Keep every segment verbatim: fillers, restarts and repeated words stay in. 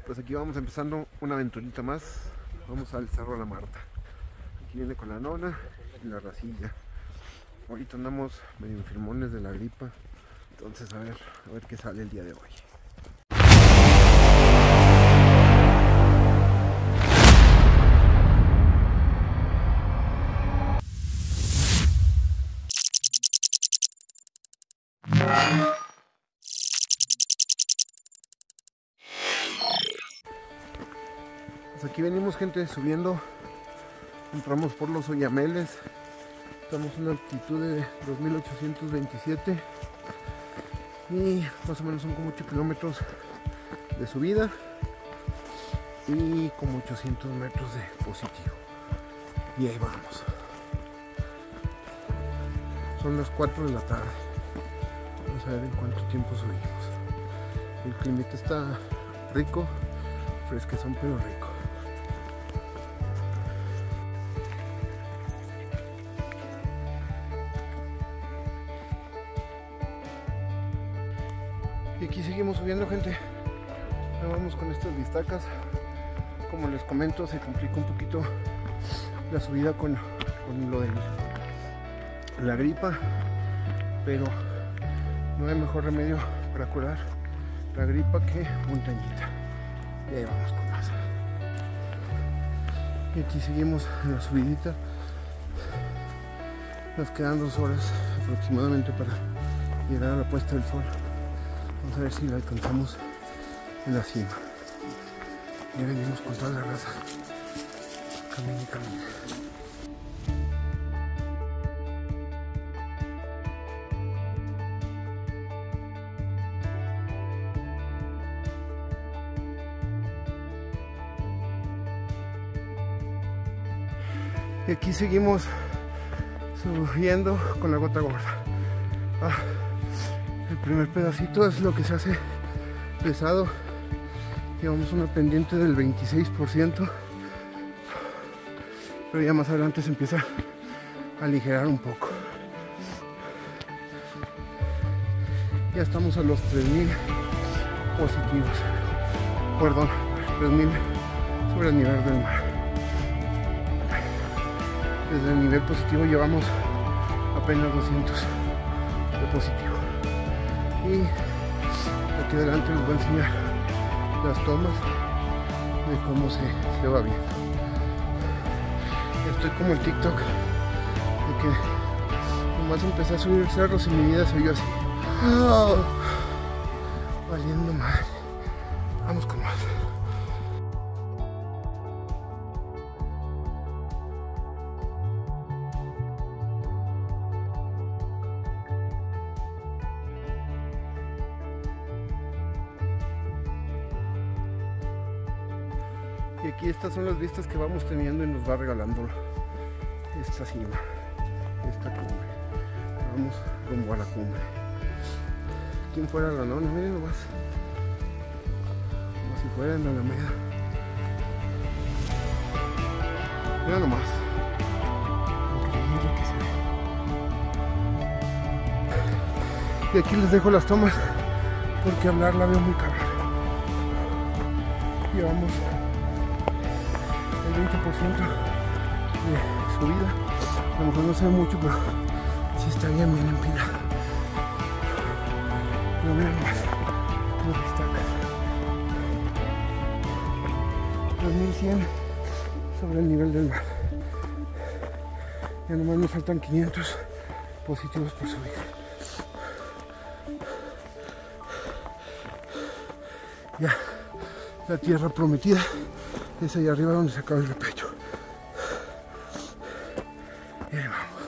Pues aquí vamos empezando una aventurita más. Vamos al Cerro La Marta. Aquí viene con la nona y la racilla. Ahorita andamos medio enfermones de la gripa. Entonces a ver, a ver qué sale el día de hoy. Pues aquí venimos, gente, subiendo. Entramos por los Oyameles. Estamos en una altitud de dos mil ochocientos veintisiete y más o menos son como ocho kilómetros de subida y como ochocientos metros de positivo. Y ahí vamos. Son las cuatro de la tarde. Vamos a ver en cuánto tiempo subimos. El clima está rico, fresquezón pero rico. Y aquí seguimos subiendo, gente. Ahora vamos con estas bistacas. Como les comento, se complica un poquito la subida con, con lo de la gripa, pero no hay mejor remedio para curar la gripa que montañita. Y ahí vamos con más. Y aquí seguimos en la subidita. Nos quedan dos horas aproximadamente para llegar a la puesta del sol. Vamos a ver si la alcanzamos en la cima. Ya venimos con toda la raza. Camine y camine. Y aquí seguimos subiendo con la gota gorda. Ah. El primer pedacito es lo que se hace pesado. Llevamos una pendiente del veintiséis por ciento, pero ya más adelante se empieza a aligerar un poco. Ya estamos a los tres mil positivos, perdón, tres mil sobre el nivel del mar. Desde el nivel positivo llevamos apenas doscientos de positivo. Y aquí adelante les voy a enseñar las tomas de cómo se, se va viendo. Estoy como el TikTok de que nomás empecé a subir cerros y mi vida se vio así. Oh, valiendo mal. Vamos con más. Y aquí estas son las vistas que vamos teniendo y nos va regalando esta cima, esta cumbre. Vamos rumbo a la cumbre. ¿Quién fuera la nona? Miren nomás. Como si fuera en la Alameda. Miren nomás. Increíble que se ve. Y aquí les dejo las tomas porque hablar la veo muy cabrón. Llevamos veinte por ciento de subida. A lo mejor no se ve mucho, pero sí está bien, bien empinado. Pero miren más, unas bistacas. dos mil cien sobre el nivel del mar. Ya nomás nos faltan quinientos positivos por subir. Ya, la tierra prometida es allá arriba donde se acaba el repecho. Y ahí vamos.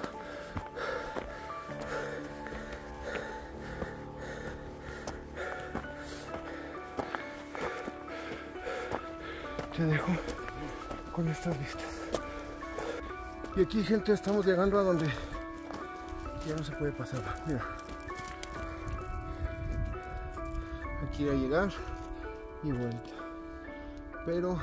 Te dejo con estas vistas. Y aquí, gente, estamos llegando a donde ya no se puede pasar. Mira. Aquí a llegar y vuelta. Pero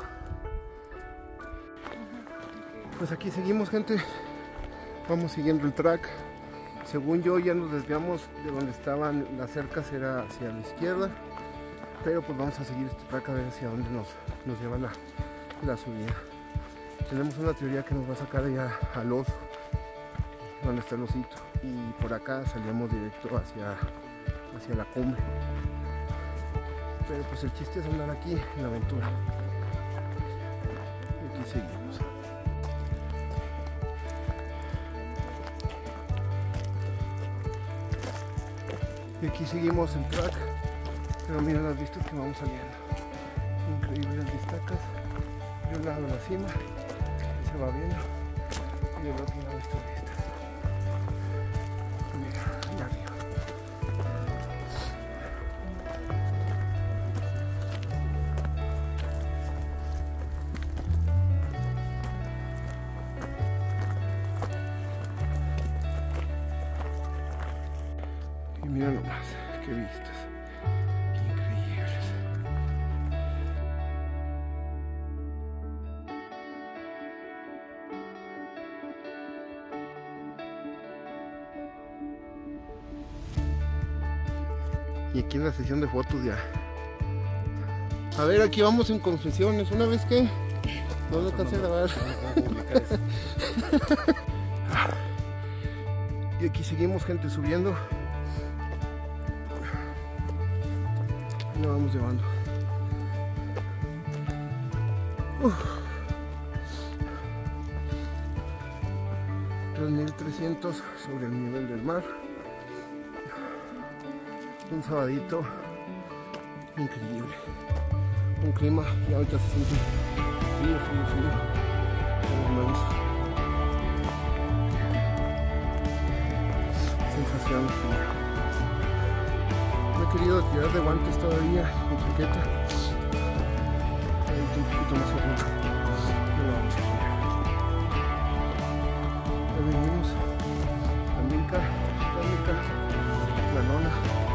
pues aquí seguimos, gente. Vamos siguiendo el track. Según yo ya nos desviamos de donde estaban las cercas, era hacia la izquierda. pero pues vamos a seguir este track a ver hacia dónde nos, nos lleva la, la subida. Tenemos una teoría que nos va a sacar allá al oso, donde está el osito, y por acá salíamos directo hacia, hacia la cumbre, pero pues el chiste es andar aquí en la aventura. Y aquí seguimos. Y aquí seguimos el track, pero mira las vistas que vamos saliendo. Increíbles las vistacas. De un lado la cima, se va viendo, y del otro lado estas vistas. Mira, allá arriba. Y mira nomás, qué vistas. Y aquí en la sesión de fotos ya. A ver, aquí vamos en confesiones. Una vez que no lo alcancé a grabar. Y aquí seguimos, gente, subiendo. Y lo vamos llevando. Uf. tres mil trescientos sobre el nivel del mar. Un sabadito increíble, un clima, y ahorita se siente frío, frío, frío, pero me gusta. Sensación fría. No he querido tirar de guantes todavía, mi chaqueta. Ahorita un poquito más arriba. No lo vamos a poner. Ya venimos. La milka, la milka, la lona.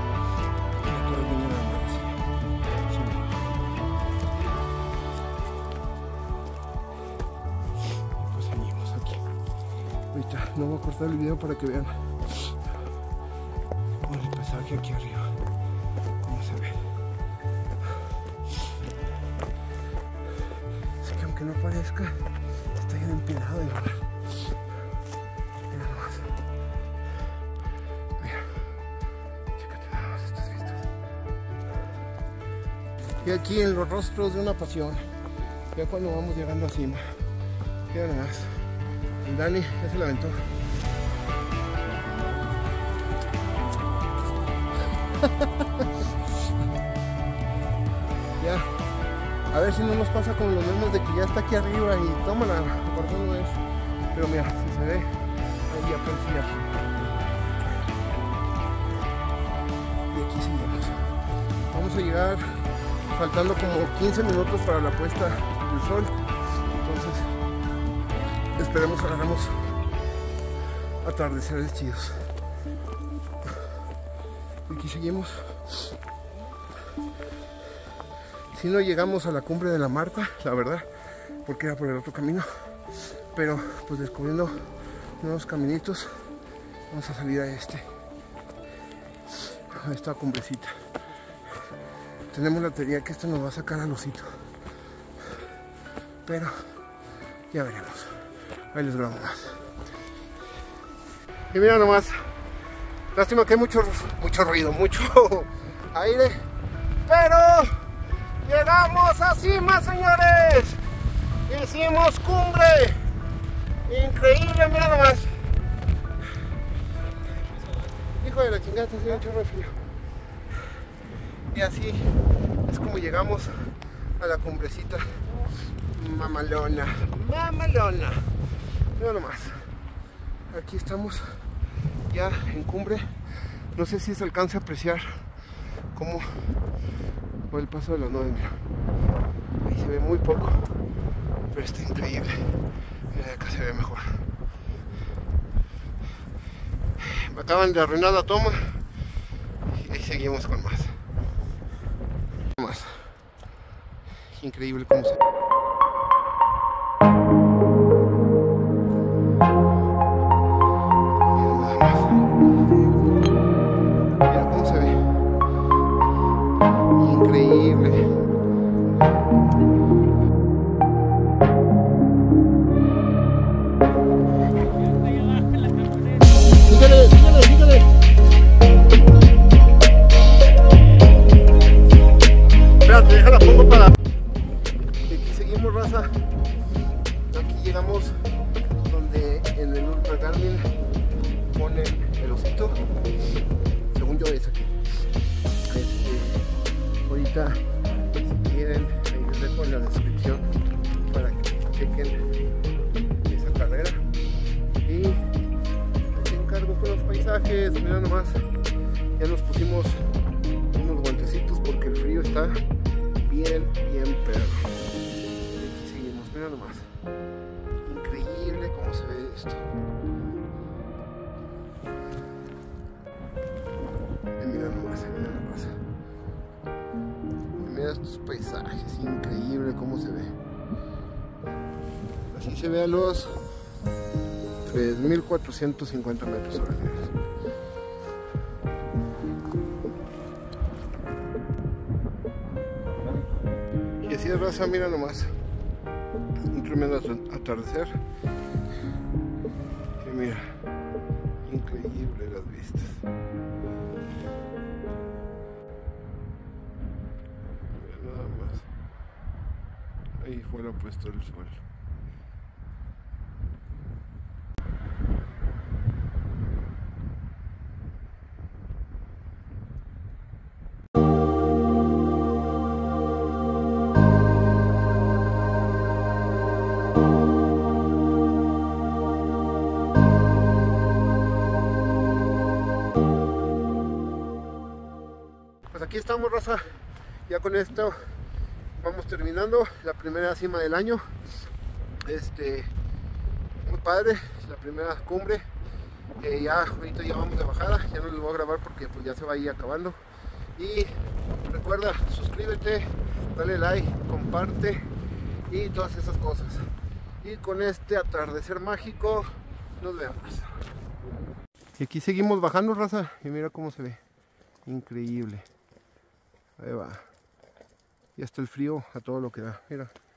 Pues seguimos aquí. Ahorita no voy a cortar el video para que vean el paisaje aquí arriba, cómo se ve. Así que aunque no parezca, está bien empinado de verdad. Mira nomás. Mira. Chécate nada más estas vistas. Y aquí en los rostros de una pasión, ya cuando vamos llegando a cima. Mira nada más. El Dani ya se la aventó. Ya, a ver si no nos pasa con los memes de que ya está aquí arriba y tómala, por qué no es. Pero mira, si se ve, ahí ya parecía. Y aquí seguimos. Vamos a llegar faltando como quince minutos para la puesta del sol. Entonces, esperemos que agarramos atardeceres chidos. Aquí seguimos. Si no llegamos a la cumbre de la Marta, la verdad, porque era por el otro camino, pero pues descubriendo nuevos caminitos, vamos a salir a este, a esta cumbrecita. Tenemos la teoría que esto nos va a sacar al osito, pero ya veremos. Ahí les grabo más. Y mira nomás. Lástima que hay mucho, mucho ruido, mucho aire, pero llegamos a cima, señores. Hicimos cumbre. Increíble, mira nomás. Hijo de la chingada, se un chorro de frío. Y así es como llegamos a la cumbrecita mamalona, mamalona. Mira nomás. Aquí estamos ya en cumbre. No sé si se alcanza a apreciar cómo va el paso de las nubes. Mira, ahí se ve muy poco, pero está increíble. Mira, de acá se ve mejor. Me acaban de arruinar la toma y ahí seguimos con más. Más. Increíble cómo se ve. Increíble. déjala pongo para... Y aquí seguimos, raza. Aquí llegamos donde en el Ultra Garmin pone el osito. Según yo es aquí. Este, ahorita, si quieren, ahí les dejo en la descripción para que chequen esa carrera. Y te encargo con los paisajes. Mira nomás, ya nos pusimos unos guantecitos porque el frío está bien, bien perro. Y aquí seguimos, mira nomás. Increíble cómo se ve esto. Y mira nomás, mira nomás. Y mira estos paisajes, increíble cómo se ve. Así se ve a los tres mil cuatrocientos cincuenta metros sobre el nivel. Y así de raza, mira nomás. Un tremendo atardecer. Y mira, increíble las vistas. Mira nada más. Ahí fuera puesto el sol. Pues aquí estamos, raza. Ya con esto vamos terminando la primera cima del año. Este, muy padre, la primera cumbre. Eh, ya ahorita ya vamos de bajada, ya no les voy a grabar porque pues ya se va a ir acabando. Y recuerda, suscríbete, dale like, comparte y todas esas cosas. Y con este atardecer mágico nos vemos. Y aquí seguimos bajando, raza, y mira cómo se ve. Increíble. Ahí va. Y hasta el frío a todo lo que da. Mira.